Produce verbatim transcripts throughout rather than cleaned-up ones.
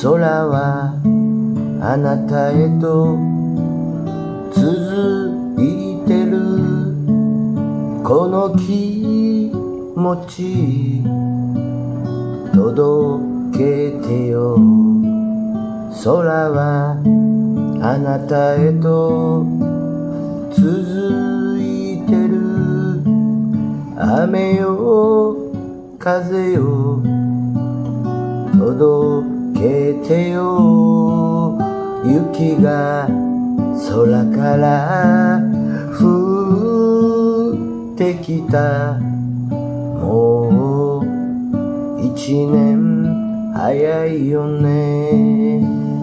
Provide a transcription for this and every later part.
空はあなたへと続いてる。この気持ち届けてよ。空はあなたへと続いてる。雨よ風よ届けてよ。雪が空から降ってきた。もう一年早いよね。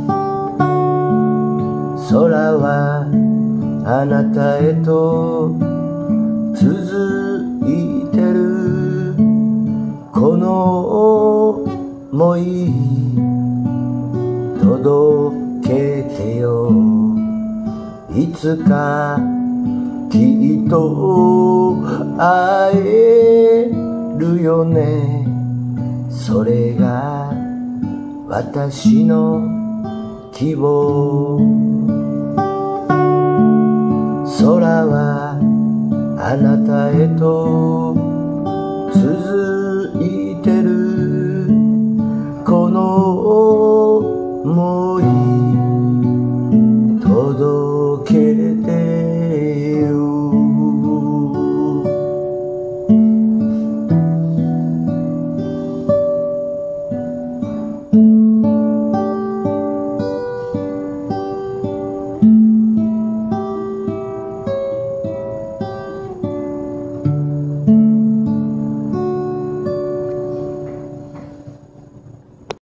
空はあなたへと続いてる。この想い届けてよ。いつかきっと会えるよね。それが私の希望。空はあなたへと続いてる。この想い届けて